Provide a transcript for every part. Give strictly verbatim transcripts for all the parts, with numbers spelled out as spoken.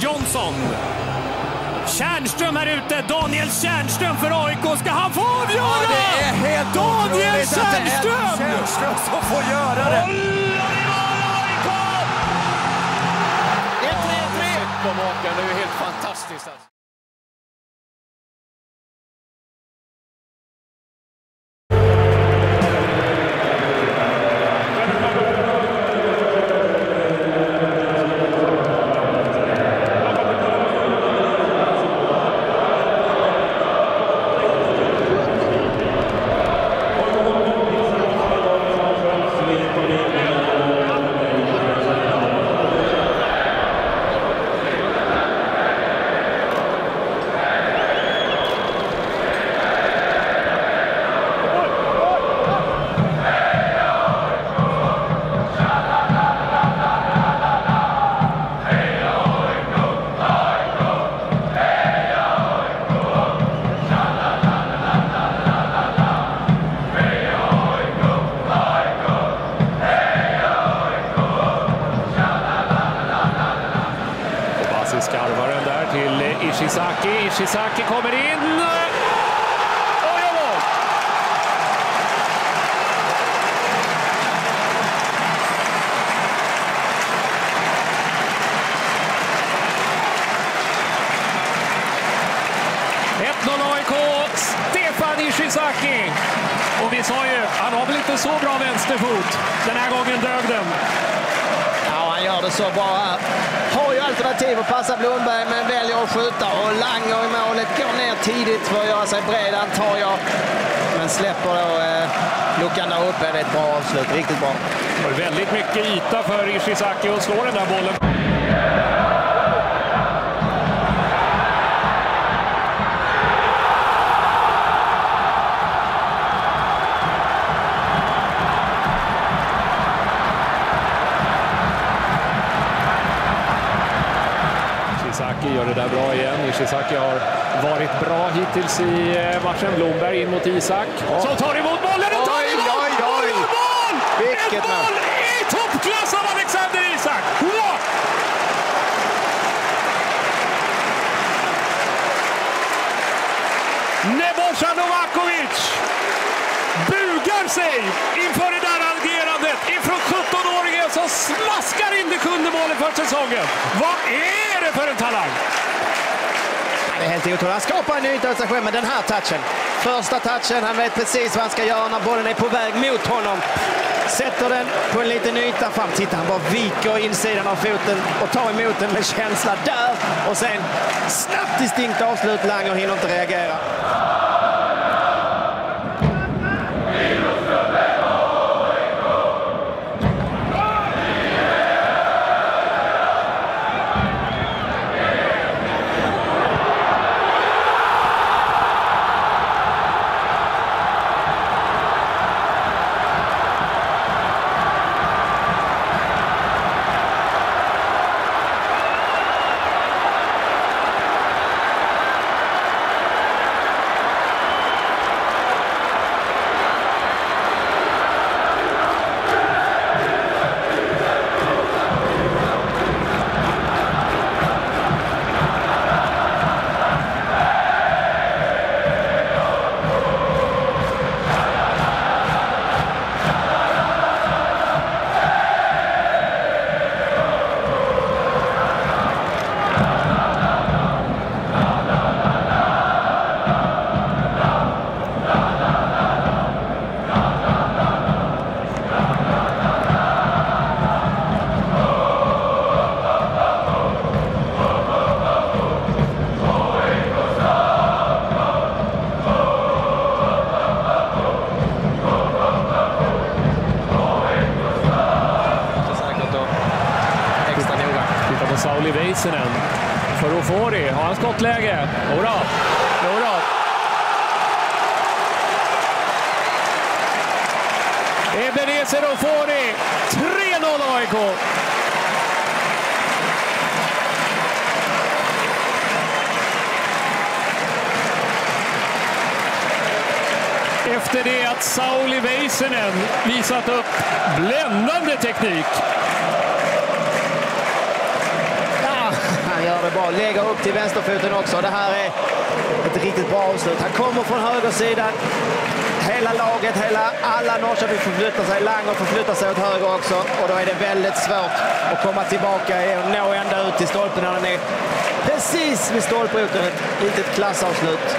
Johnson. Tjärnström här ute. Daniel Tjärnström för A I K. Ska han få avgöra? Ja, det är helt Daniel Tjärnström! Tjärnström som får göra det. ett tre tre. Det är ju helt fantastiskt. Skarvar den där till Ishizaki. Ishizaki kommer in. Och gör mål! ett noll A I K. Stefan Ishizaki. Och vi sa ju, han har väl inte så bra vänsterfot. Den här gången dög den. Ja, han gör det så bra här. Har ju alternativ att passa Blomberg, men väljer att skjuta. Och Langer i målet går ner tidigt för att göra sig bred, antar jag. Men släpper då eh, luckan där uppe. Det är ett bra avslut, riktigt bra. Det var väldigt mycket yta för Ishizaki att slå den där bollen. Ishizaki gör det där bra igen. Ishizaki har varit bra hittills i matchen. Blomberg in mot Isak. Oh. Som tar emot bollen och tar emot! Oj, oj, oj! Mål! Vilket ett mål i toppklass av Alexander Isak! Wow! Nebojsa Novakovic bugar sig inför det där agerandet ifrån sjutton-åringen som smaskar in det sjunde målet för säsongen. Vad är det för en talang? Det är helt otroligt. Han skapar en yta åt sig själv med den här touchen. Första touchen, han vet precis vad han ska göra när bollen är på väg mot honom. Sätter den på en liten yta fram. Titta, han bara viker insidan av foten och tar emot den med känsla där. Och sen snabbt distinkt avslut. Langer hinner inte reagera. Sauli Väisänen för att få det. Har han skottläge? Jodå, jodå. Ebenezer Ofori, tre noll A I K. Efter det att Sauli Väisänen visat upp bländande teknik. Ja, han gör det bra. Lägger upp till vänsterfoten också. Det här är ett riktigt bra avslut. Han kommer från högersidan. Hela laget, hela, alla Norrköping förflyttar sig. Langer förflyttar sig åt höger också. Och då är det väldigt svårt att komma tillbaka och nå ända ut till stolpen när den är precis vid stolproten. Ett litet klassavslut.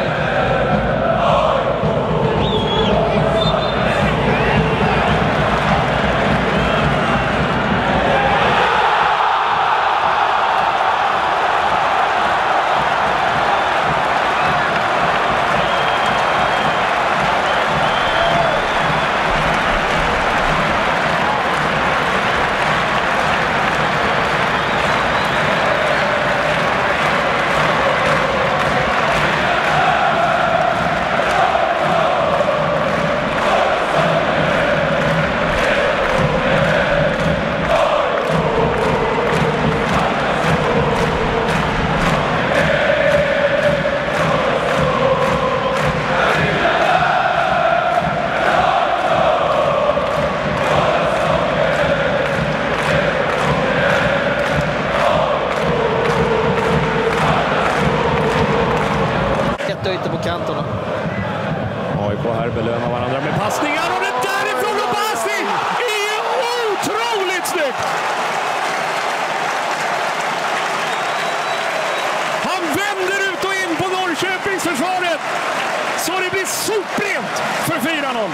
Ytter på kanterna. A I K här belönar varandra med passningar och det därifrån och passning är otroligt snyggt! Han vänder ut och in på Norrköpings försvaret så det blir soprent för fyra noll.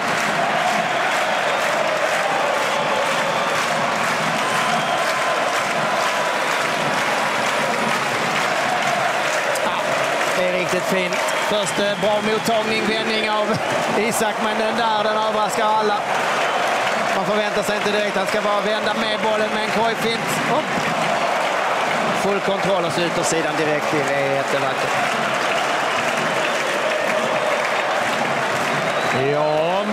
Det är riktigt fint. Först bra mottagning, vändning av Isak, men den där, den överraskar alla. Man förväntar sig inte direkt att han ska bara vända med bollen med en korgfint. Oh. Full kontroll och så yttersidan direkt in. Det är jättevackert. Ja.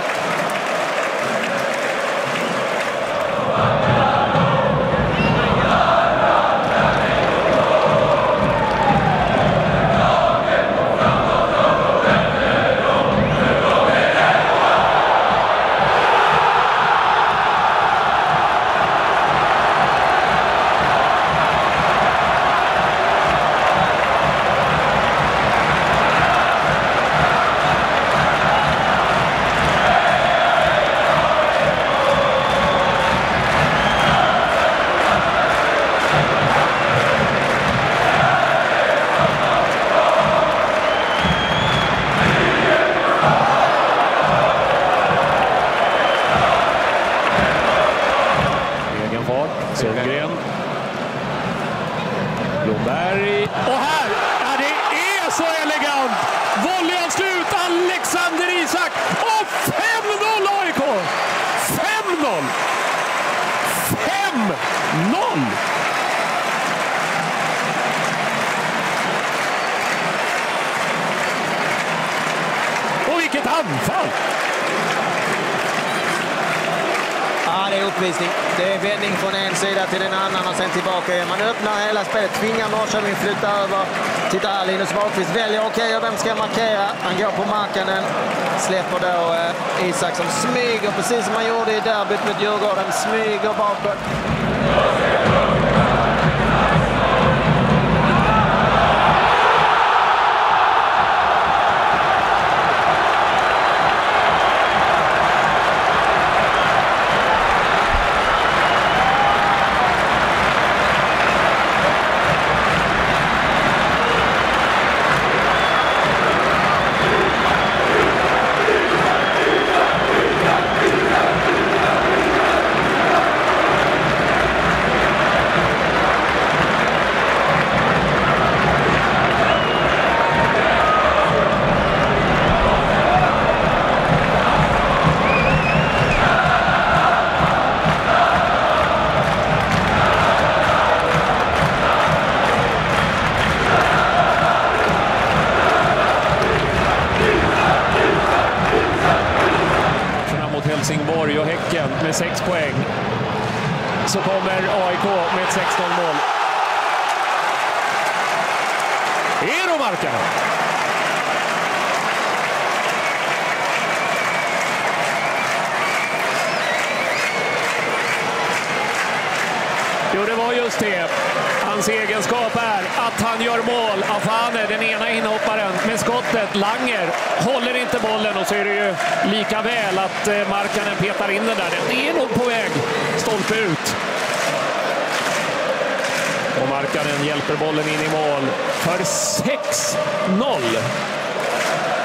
Sundgren. Blomberg. Och här! Ja, det är så elegant! Volleyavslut, Alexander Isak. Och fem noll A I K! fem noll! fem noll! Och vilket anfall! Ja, det är uppvisning. Det är vändning från en sida till den annan och sen tillbaka igen. Man öppnar hela spelet, tvingar Norrköping flytta över. Titta här, Linus Wahlqvist väljer okej, okay, och vem ska markera? Han går på marken, släpper då eh, Isak som smyger, precis som han gjorde i derbyt mot Djurgården, smyger bakåt. Helsingborg och Häcken med sex poäng. Så kommer A I K med ett sex noll mål. Eero Markkanen. Jo, det var just det. Han Hans egenskap är att han gör mål. Afane, den ena inhopparen med skottet. Langer håller inte bollen och så är det ju lika väl att Markkanen petar in den där. Den är nog på väg stolpe ut. Och Markkanen hjälper bollen in i mål för sex noll.